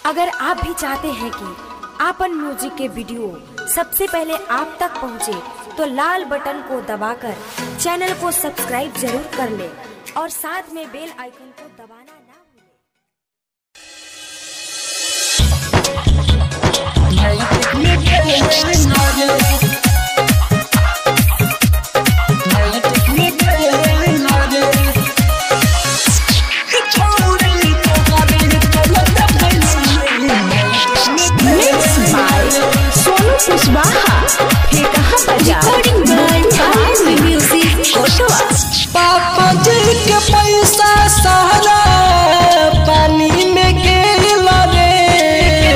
अगर आप भी चाहते हैं कि आपन म्यूजिक के वीडियो सबसे पहले आप तक पहुंचे, तो लाल बटन को दबाकर चैनल को सब्सक्राइब जरूर कर ले और साथ में बेल आइकन को दबाना ना भूलें। पापा जी के पैसा सारा पानी में गेला रे।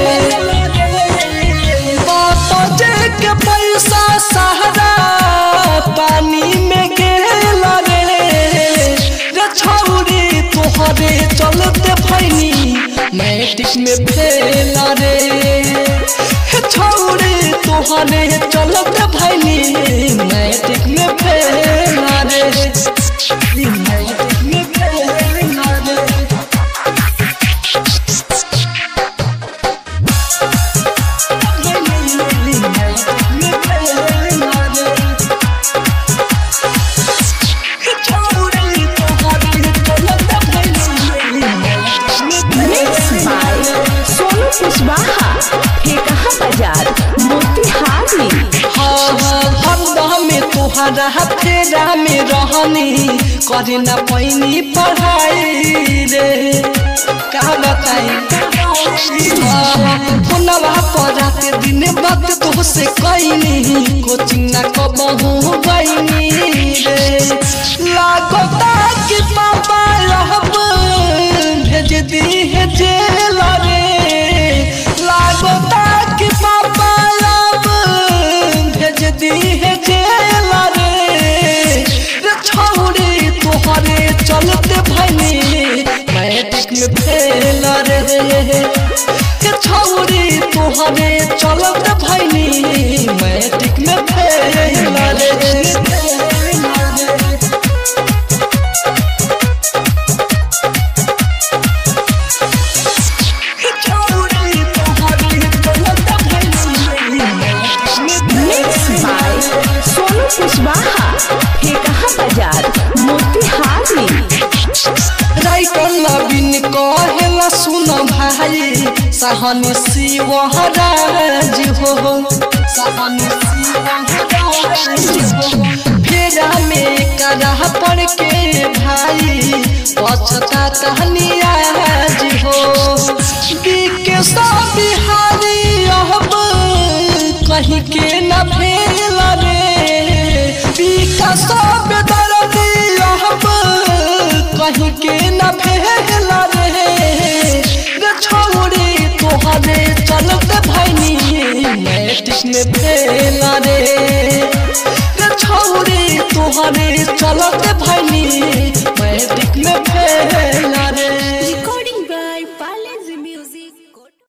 पापा जी के पैसा सारा पानी में गेला रे। छौरी तोहरे चलते भैनी मैट्रिक में फेला रे। छौरी तोहरे चलते भैनी मैट्रिक में फेला रे। तोहरा फेरा में रहनी करे न पैनी पढ़ाई रे। का बताई फोनवा पर रात दिन बात तोहसे कैनी, कोचिंग न कबहू गईनी रे। लागता कि पापा रहब भेज दी है जेल रे। लागता कि पापा रहब भेज दी है जेल रे। छौरी तोहरे चलते भैनी मैट्रिक में फेल रे। छौरी तोहरे चलते भैनी मैट्रिक में फेल रे। कहेला सुन भाई सहनी शिवराज हो। सहनी शिवराज हो। फेरा में करा पड़ के भाई पछता तहनियाज हो। बीके सब बिहारी अब कहीं के न भेल रे। बीका सब दर्दी अब कहीं के न भेल रे। छौरी तोहरे चलते भैनी मैट्रिक में फेल रे। छौरी तोहरे चलते भैनी